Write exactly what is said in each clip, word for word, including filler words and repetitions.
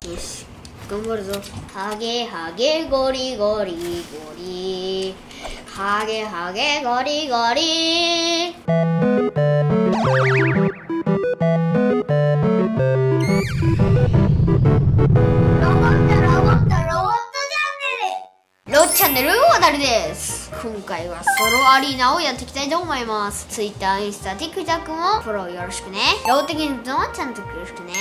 よし頑張るぞ。ハゲハゲゴリゴリゴリハゲハゲゴリゴリ。ロボットロボットロボットチャンネルロッチャンネルわたるです。今回はソロアリーナをやっていきたいと思います。 Twitter、インスタ、TikTok もフォローよろしくね。ローテキンズもちゃんとよろしくね。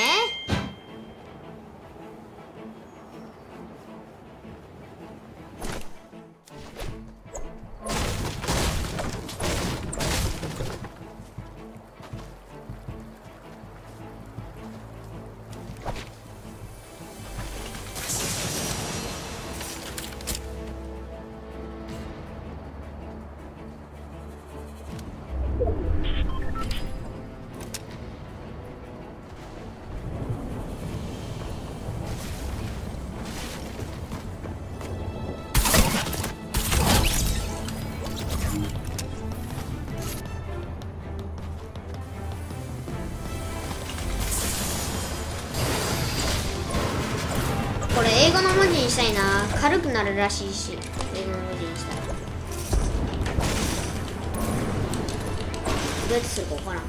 これ英語の文字にしたいな。軽くなるらしいし、英語の文字にしたらどうやってするか分からん。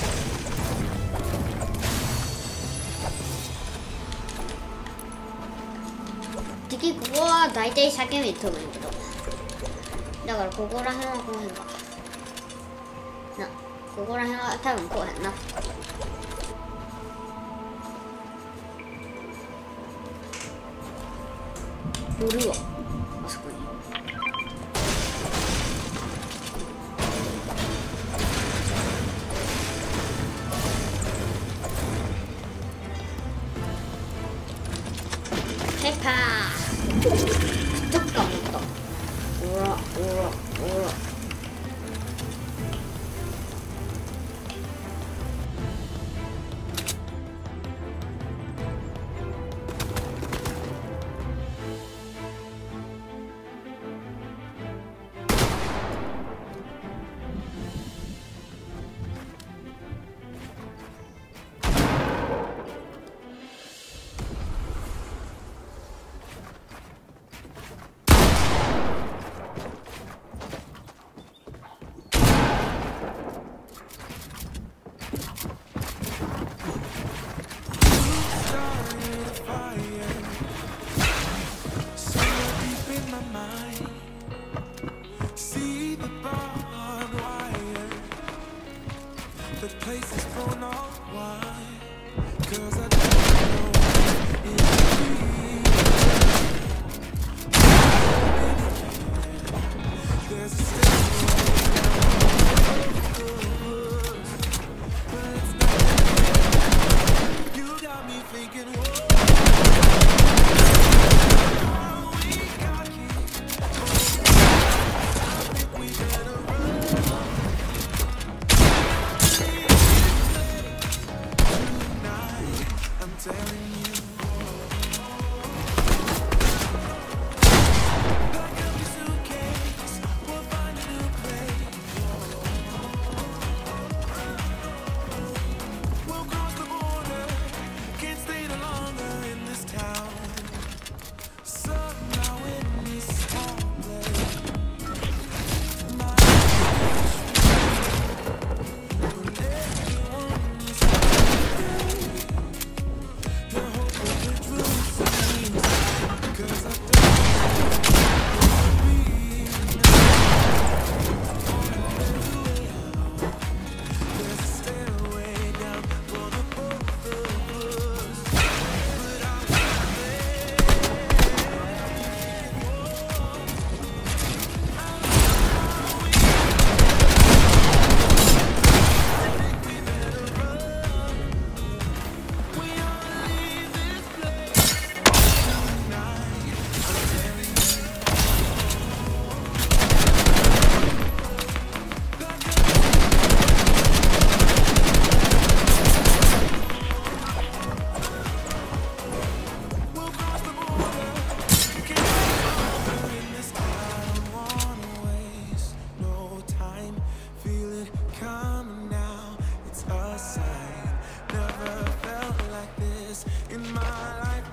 敵ここは大体叫び飛ぶんやけど、だからここら辺はこうへんかな。ここら辺は多分こうへんな。おるわあそこに。ペッパーどっかもっとおらおらおら。 The place is thrown off wide, 'cause I don't know if there's a step, but it's not. You got me thinking, whoa, we got keys. I think we better run. I'm telling you, pack up your suitcase, we'll find a new place. We'll cross the border, can't stay no longer in this town. Somehow in this small place, my when everyone is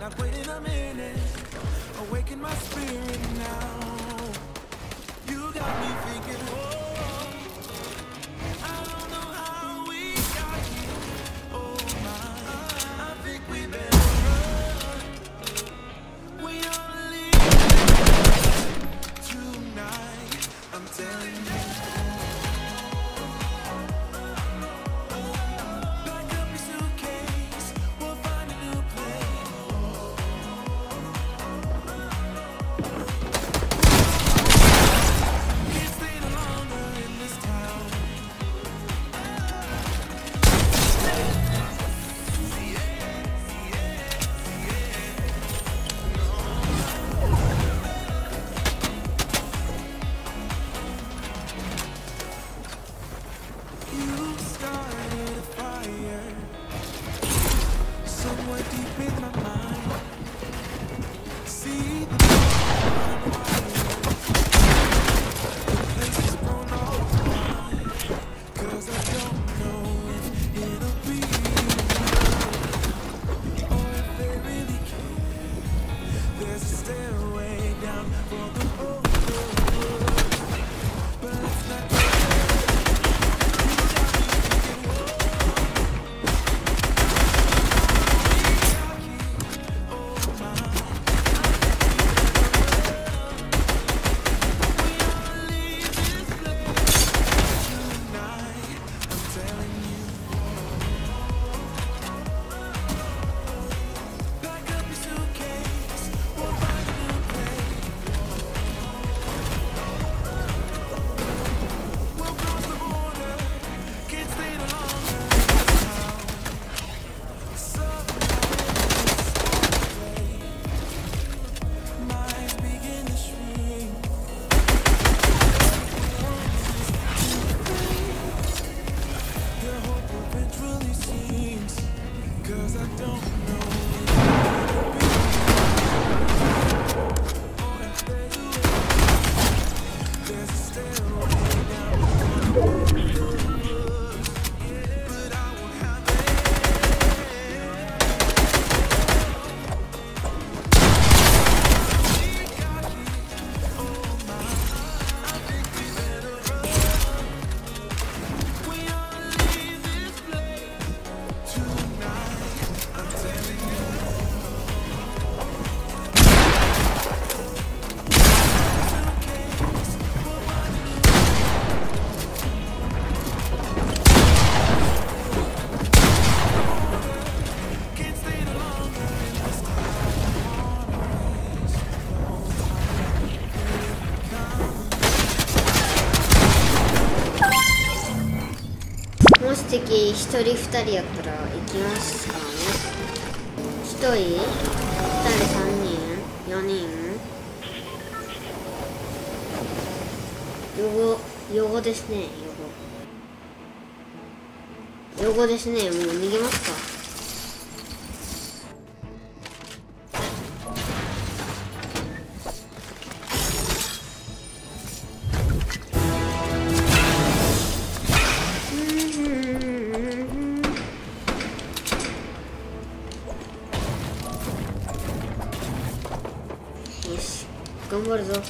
I've waited a minute, awaken my spirit now. You got me thinking, whoa, I don't know how we got here. Oh my, I think we better run. We ought to leave tonight, I'm telling you. Pack up your suitcase, we'll find a new place. Can't stay no longer in this town. You started a fire somewhere deep in my mind. See the place is grown all mine. 'Cause I don't know if it'll be or if they really care. There's a stairway down for the overworld, but it's not もし敵ひとりふたりやったら行きますからね。ひとり、ふたり、さんにん、よにん。ヨゴ、ヨゴですね、ヨゴ。ヨゴですね、もう逃げますか。頑張るぞ。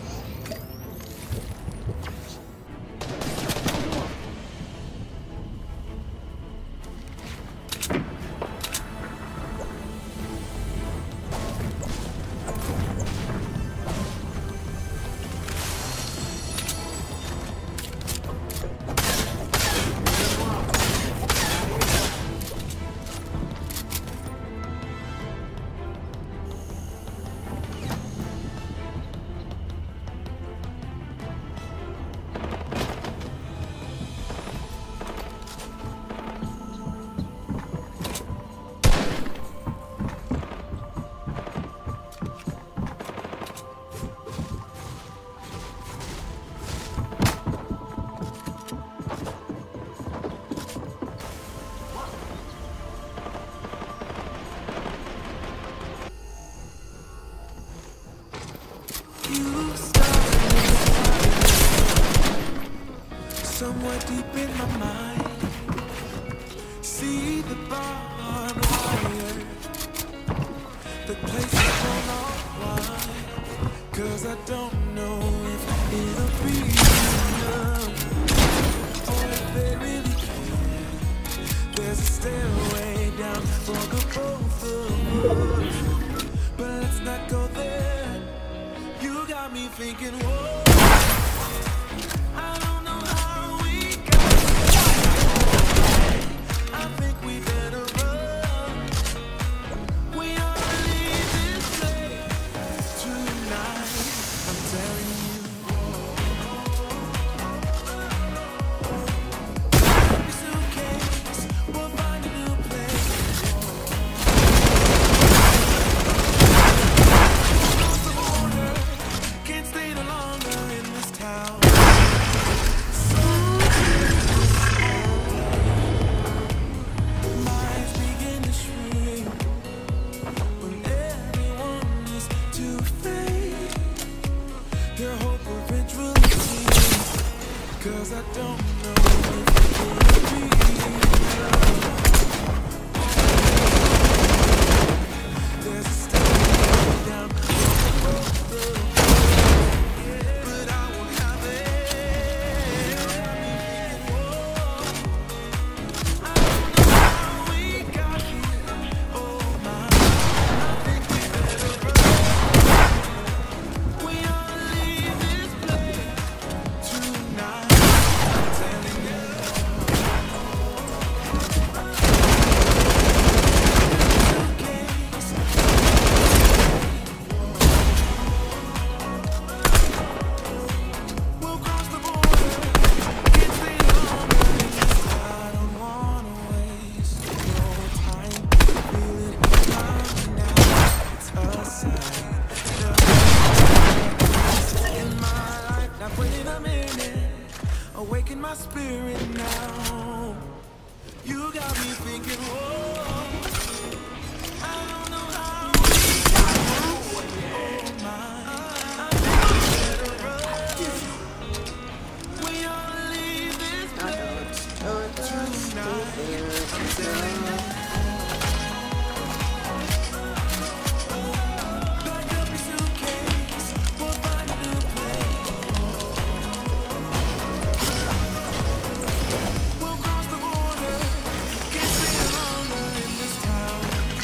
somewhere deep in my mind. See the barbed wire, the don't know if it'll be enough, or if they really care. There's a stairway down for the both of us, but let's not go there. You got me thinking, whoa, I don't know how we got here. I think we better run. We ought to leave this place tonight. I'm telling you. Suitcase, we'll find a new place. Across the border, can't stay no longer in this town. Minds begin to shrink when everyone is too fake. Their hope eventually sinks, 'cause I don't know if it'll be enough. There's a stairway down for both of us, but I won't have it. Got me thinking, whoa, I don't know how we got here. Oh my, I think we better run. We ought to leave this place tonight. I'm telling you. Suitcase, we'll cross the border. Can't stay longer in this. I don't wanna waste no time. Feel it coming now. It's a sign. In my life, now wait a minute. Awaken my spirit now. You got me thinking, whoa, I don't know how we got here. Oh my, I think we better run. We ought to leave this place tonight. I'm telling you. Pack up your suitcase, we'll find a new place. We'll cross the border, can't stay longer in this town.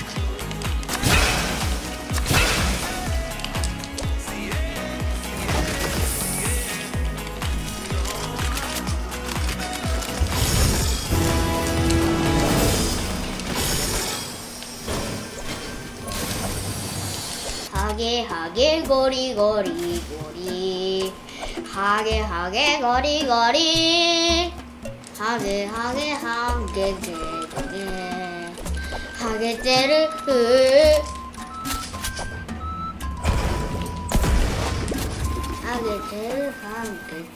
ハゲハゲゴリゴリゴリ、ハゲハゲゴリゴリ、ハゲハゲハゲてるね、ハゲてる、ハゲてるハゲてるよ。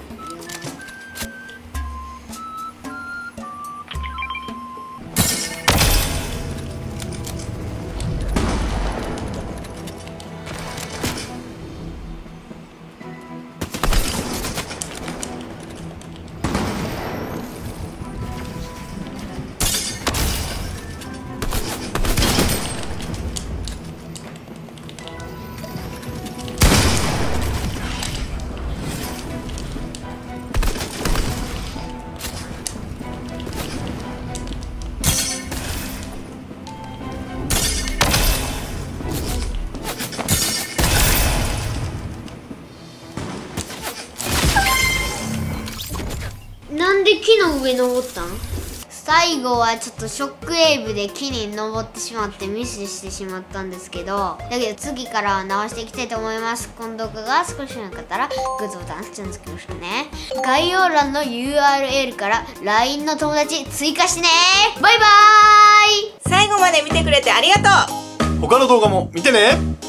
なんで木の上登ったん？最後はちょっとショックウェーブで木に登ってしまってミスしてしまったんですけど、だけど次からは直していきたいと思います。この動画が少しでもよかったらグッドボタン、チャンネル登録よろしくね。概要欄の ユーアールエル から ライン の友達追加してね。バイバーイ。 最後まで見てくれてありがとう。 他の動画も見てね。